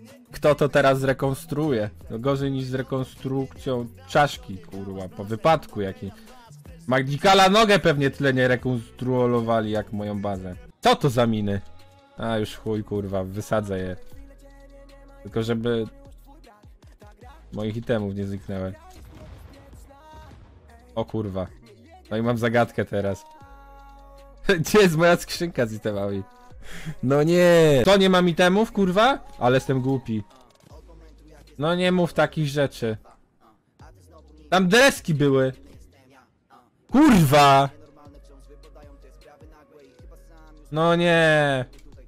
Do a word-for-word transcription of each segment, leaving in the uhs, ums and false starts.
Kto to teraz zrekonstruuje? No gorzej niż z rekonstrukcją czaszki, kurwa, po wypadku jaki. Magnikala nogę pewnie tyle nie rekonstruowali jak moją bazę. Co to za miny? A już chuj, kurwa, wysadzę je. Tylko żeby moich itemów nie zniknęły. O kurwa. No i mam zagadkę teraz. Gdzie jest moja skrzynka z itemami? No nie. To nie mam itemów, kurwa? Ale jestem głupi. No nie mów takich rzeczy. Tam deski były. Kurwa. No nie.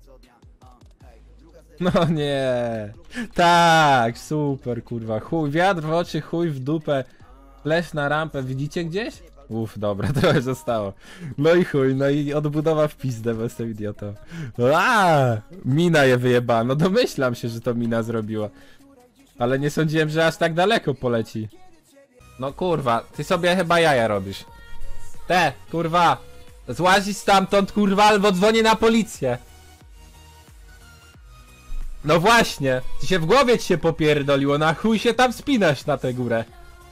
No nie. Tak, super, kurwa. Chuj, wiatr w oczy, chuj w dupę. Flash na rampę, widzicie gdzieś? Uff, dobra, trochę zostało. No i chuj, no i odbudowa w pizdę, bo jestem idiotą. Aaaa! Mina je wyjebała, no domyślam się, że to mina zrobiła. Ale nie sądziłem, że aż tak daleko poleci. No kurwa, ty sobie chyba jaja robisz. Te, kurwa! Złazisz stamtąd, kurwa, albo dzwonię na policję. No właśnie, ci się w głowie ci się popierdoliło, na chuj się tam spinasz na tę górę.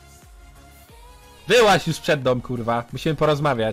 Wyłaź już przed dom, kurwa. Musimy porozmawiać.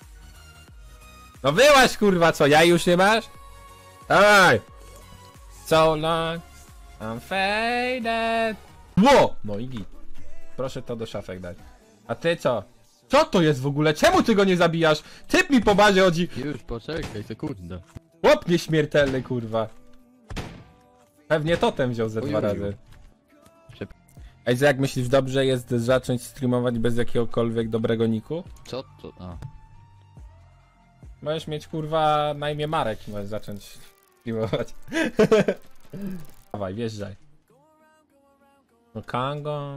No wyłaź, kurwa, co? Ja już nie masz? Dawaj! So long I'm faded. Ło! No i git. Proszę to do szafek dać. A ty co? Co to jest w ogóle? Czemu ty go nie zabijasz? Typ mi po bazie chodzi. Już poczekaj, sekunda. Chłop nieśmiertelny, kurwa. Pewnie totem wziął ze dwa Ojuju. razy. Ej, jak myślisz, dobrze jest zacząć streamować bez jakiegokolwiek dobrego niku? Co to? A. Możesz mieć, kurwa, na imię Marek i możesz zacząć streamować. Dawaj, wjeżdżaj. No Kango.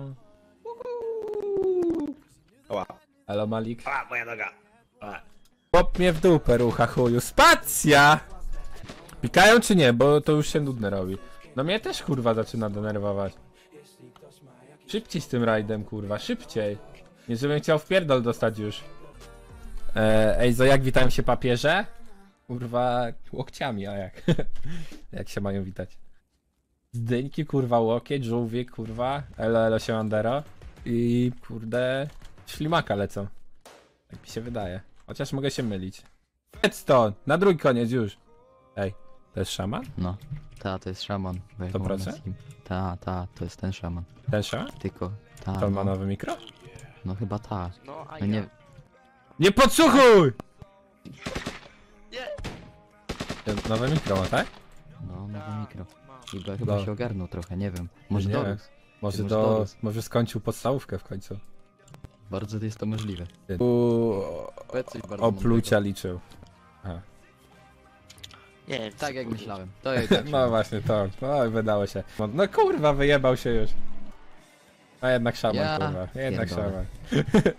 Oła. Elo Malik. A, moja noga. A. Pop mnie w dupę, rucha chuju. Spacja! Pikają czy nie? Bo to już się nudne robi. No mnie też, kurwa, zaczyna denerwować. Szybciej z tym rajdem, kurwa, szybciej. Nie żebym chciał w pierdol dostać już. Eee, ej, zo, jak witają się papieże? Kurwa, łokciami, a jak? Jak się mają witać? Zdyńki, kurwa, łokieć, żółwik, kurwa, elo, elo, siemandero. I, kurde, ślimaka lecą. Tak mi się wydaje. Chociaż mogę się mylić. Redstone, na drugi koniec już. Ej, to jest szaman? No. Ta, to jest szaman. bo jak To mam proszę? na Steam. Ta, ta, to jest ten szaman. Ten szaman? Tylko, ta, To on ma no, nowe mikro? no chyba ta. No, a No ja. nie, Nie podsłuchuj! Nie. Nowe mikro ma, tak? no nowe Tak, mikro. ma. Chyba, chyba No. się ogarnął trochę, nie wiem. Może Nie. dorósł. Może Może do... dorósł. Może skończył podstawówkę w końcu. Bardzo jest to możliwe. U... Powiedz coś bardzo Oplucia mądrego. liczył. Aha. Nie wiem, Tak jak co myślałem. To jak tak No właśnie to. No wydało się. No, no kurwa, wyjebał się już. A jednak szaman, Ja kurwa. Jednak pierdolę. szaman.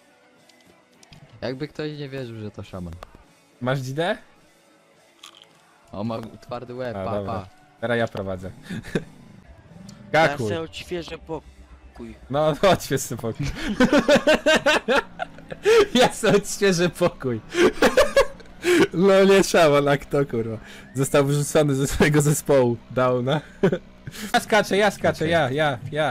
Jakby ktoś nie wierzył, że to szaman. Masz dzidę? O, ma twardy łeb, A, pa, dobra. pa. Teraz ja prowadzę. Ja Kakuj. se odświeżę pokój. No, odśwież sobie pokój. Ja sobie odświeżę pokój. No nie szaman, a kto, kurwa? Został wyrzucony ze swojego zespołu. Downa. Ja skaczę, ja skaczę, Okej. ja, ja, ja.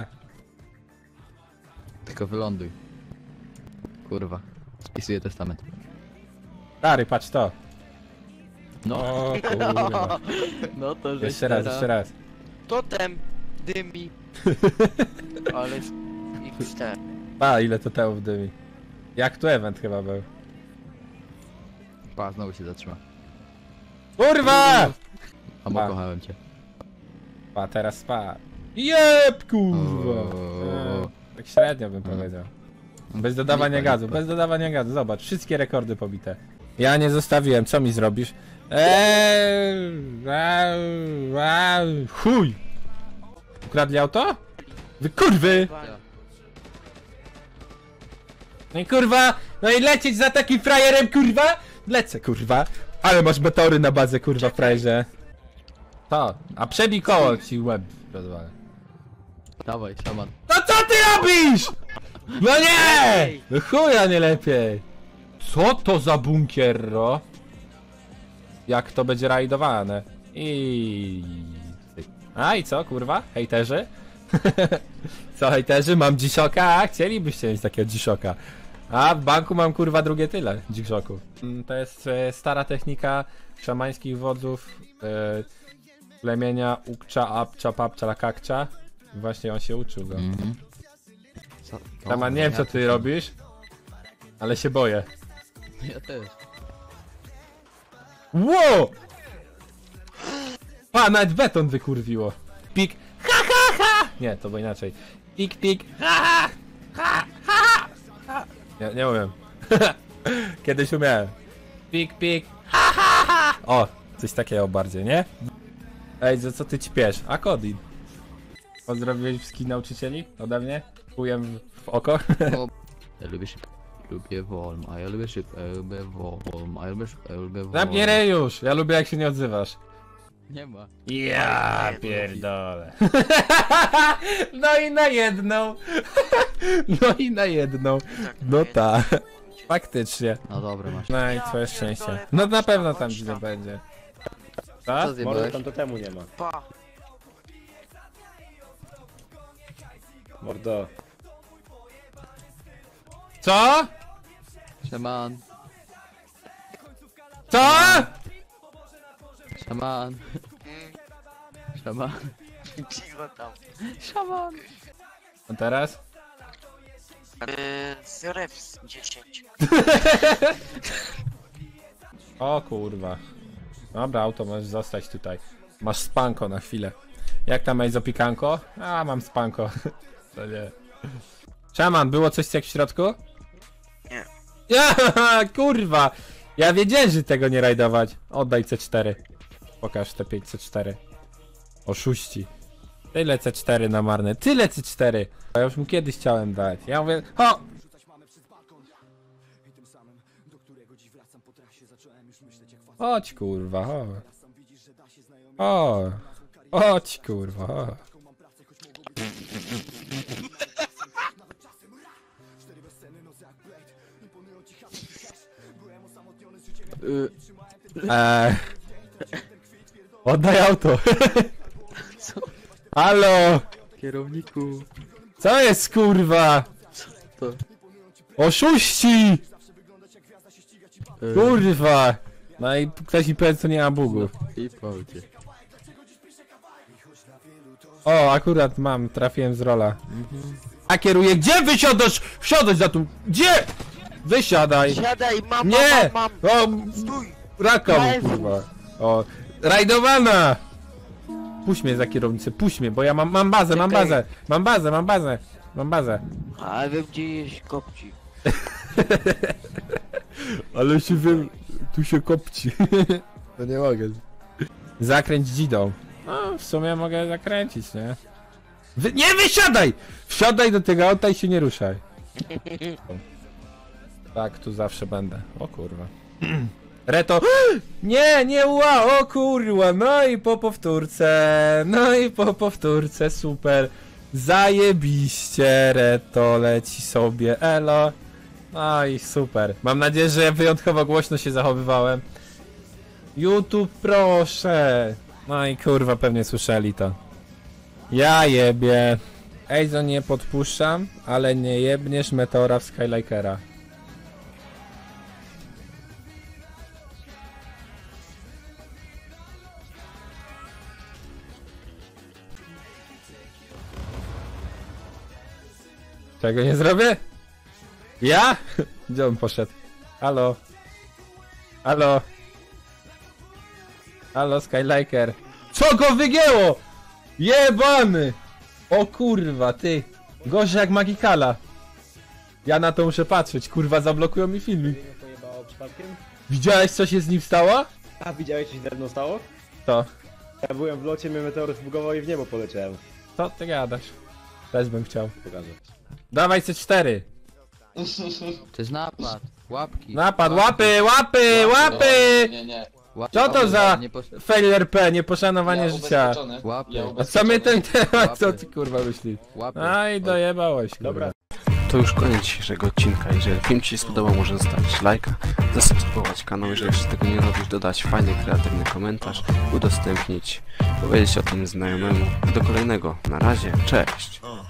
Tylko wyląduj. Kurwa. Spisuję testament. Stary, patrz to. No, O kurwa. no to żeś Jeszcze raz, teraz- jeszcze raz. Totem dymi. Ale z X T. A, ile to temu w dymi. Jak tu event chyba był. Pa, znowu się zatrzyma. Kurwa! A Pa. bo kochałem cię. Pa, teraz spa. Jeb, kurwa. O. E, Tak średnio bym powiedział. Bez dodawania Lipa, gazu, lipa. bez dodawania gazu. Zobacz, wszystkie rekordy pobite. Ja nie zostawiłem, co mi zrobisz? Eee, au, au, chuj! Ukradli auto? Wy kurwy! No i kurwa, no i lecieć za takim frajerem, kurwa? Lecę, kurwa. Ale masz meteory na bazę, kurwa, frajerze. To, a przebij koło ci łeb rozwalę. Dawaj, szaman. No co ty robisz? No nie! No chuja nie lepiej. Co to za bunkier, ro? Jak to będzie rajdowane? I... A i co, kurwa? Hejterzy? Co, hejterzy? Mam dziszoka? A, chcielibyście mieć takiego dziszoka. A w banku mam, kurwa, drugie tyle dziszoków. Mm, To jest e, stara technika szamańskich wodzów e, plemienia Ukcza, Apcza, Papcza, Lakakcza. Właśnie on się uczył go. Mhm. Co? Taman, nie wiem, co ty robisz, ale się boję. Ja też. Wow! Pa, nawet beton wykurwiło. Pik, ha, ha, ha! Nie, to było inaczej. Pik, pik, ha, ha, ha, ha. Nie, nie umiem. Kiedyś umiałem. Pik, pik, ha, ha, ha. O, coś takiego bardziej, nie? Ej, za co ty ćpiesz? A Kodin. Pozdrowiłeś wszystkich nauczycieli ode mnie? Chujem w oko? Ja lubię szyb. Lubię wolm, a ja lubię szyb, ja lubię wolm, a ja lubię szyb, a ja lubię wolm. Zamknij ryj już! Ja lubię, jak się nie odzywasz. Nie ma. Ja pierdolę. No i na jedną. No i na jedną. No tak. Faktycznie. No dobra, masz. No i twoje szczęście. No na pewno tam gdzie będzie. Co Tak? Może zjebałeś? tam to temu nie ma. Pa. Mordo. Co? Szaman, Co? szaman, Mm, szaman, cicho tam. szaman. A teraz? Yy, z Revs dziesięć. O kurwa. Dobra, auto możesz zostać tutaj. Masz spanko na chwilę. Jak tam Ejzo Pikanko? A, mam spanko. To nie. Szaman, było coś jak w środku? Nie. Ja, kurwa! Ja wiedziałem, że tego nie rajdować. Oddaj C cztery. Pokaż te pięć C cztery. Oszuści. Tyle C cztery na marne. Tyle C cztery! Ja już mu kiedyś chciałem dać. Ja mówię, ho! Chodź kurwa, ho. O! Chodź kurwa, ho. Y, Eee. Oddaj auto. Co? Halo! Kierowniku. Co jest kurwa? To. Oszuści! Y, Kurwa! No i ktoś mi powie, co nie ma bugu. I paucie. O, akurat mam, trafiłem z rola. A kieruję, gdzie wysiadasz? Wsiadać za tu. Gdzie? Wysiadaj. Siadaj, mam, Nie! mam, O, mam. Stój! raka mu, Jezu. kurwa. O, rajdowana! Puść mnie za kierownicę, puść mnie, bo ja mam, mam bazę, mam Czekaj. bazę, mam bazę, mam bazę, mam bazę. A wiem gdzie jest kopci. Ale się wiem, tu się kopci. To nie mogę. Zakręć dzidą. No, w sumie mogę zakręcić, nie? Wy nie wysiadaj! Wsiadaj do tego auta i się nie ruszaj. Tak, tu zawsze będę. O kurwa. Reto. Nie, nie ła, o kurwa. No i po powtórce. No i po powtórce, super. Zajebiście, Reto leci sobie, elo. No i super. Mam nadzieję, że wyjątkowo głośno się zachowywałem. YouTube, proszę. No i kurwa, pewnie słyszeli to. Ja jebie. Ejzo, nie podpuszczam, ale nie jebniesz meteora w Skylikera. Czego nie zrobię? Ja? Gdzie on poszedł? Halo? Halo? Halo, Skyliker? Co go wygięło? Jebany! O kurwa, ty! Gorzej jak Magikala. Ja na to muszę patrzeć, kurwa, zablokują mi filmik. Nie pojebało przypadkiem? Widziałeś, co się z nim stało? A widziałeś, co się ze mną stało? To. Ja byłem w locie, mnie meteor zbugował i w niebo poleciałem. Co ty gadasz? Też bym chciał. Pokażę. Dawaj C cztery. To jest napad. Łapki. Napad, łapy, łapy, łapy! Nie, nie. Łapki. Co to za Nie pos- fail R P, nieposzanowanie Ja życia? ubezpieczony. Łapy. Ja A co mnie ten temat, co Łapy. ty kurwa myślisz? Łapy. Aj, dojebałeś kurwa. Dobra. to już koniec dzisiejszego odcinka. Jeżeli film Ci się spodobał, możesz zostawić lajka, zasubskrybować kanał, jeżeli jeszcze tego nie robisz, dodać fajny, kreatywny komentarz, udostępnić, powiedzieć o tym znajomemu. Do kolejnego. Na razie, cześć!